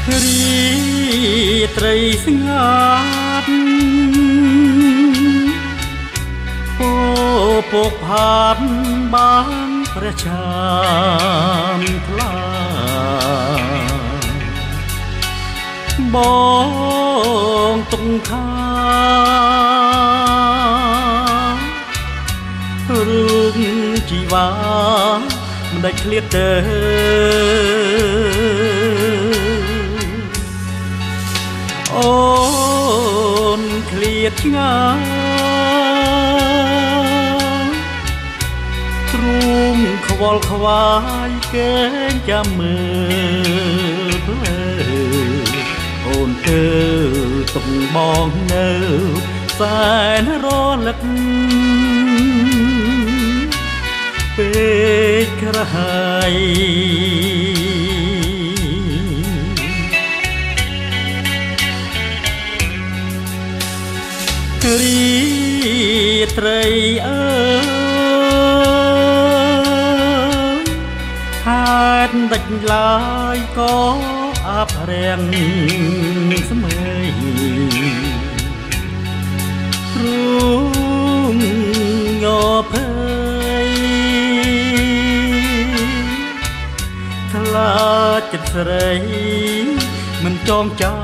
រីត្រីស្ងាត់ពោពកផាត់បានព្រះចាមថ្លាបងទុំខារឿងជីវ៉ាមិនដាច់ឃ្លាតទៅអូនឃ្លាតឆ្ងាយទ្រូងខ្វល់ខ្វាយកេងចាំមើលភ្លើអូនទៅទុំបងនៅសែនរលឹកពេកក្រហាយរីត្រីអើយហេតុដាច់ឡើយក៏អាប់រាំងស្មើទ្រូងងភើយថ្លាចិត្តស្រីមិនចងចាំ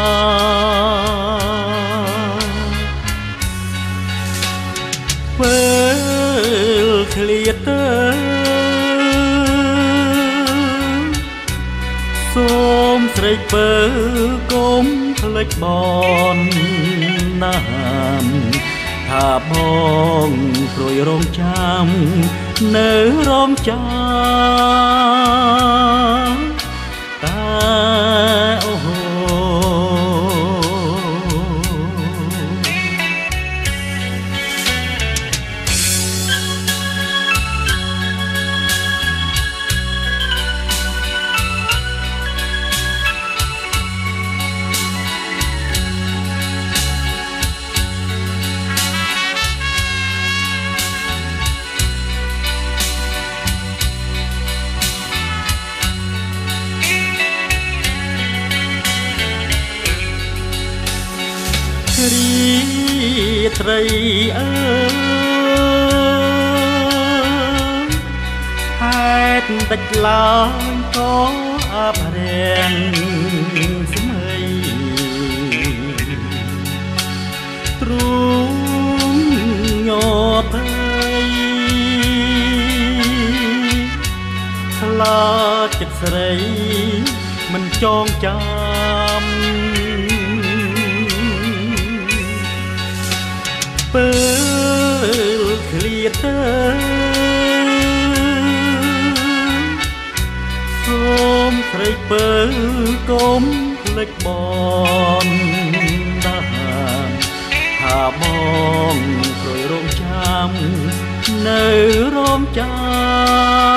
ពេលឃ្លាតទៅសូមស្រេកពើកុំភ្លេចបនណាមថាបងព្រួយរងចាំនៅរងចាំតែអូរីត្រីអើយហេតុដាច់ឡើយក៏អាប់រាំងស្មើទ្រូងញ័រភ័យខ្លាចចិត្តស្រីមិនចងចាំពេលឃ្លាតទៅសូមស្រេកពើកុំភ្លេចបនដាថាបងព្រួយរងចាំនៅរងចាំ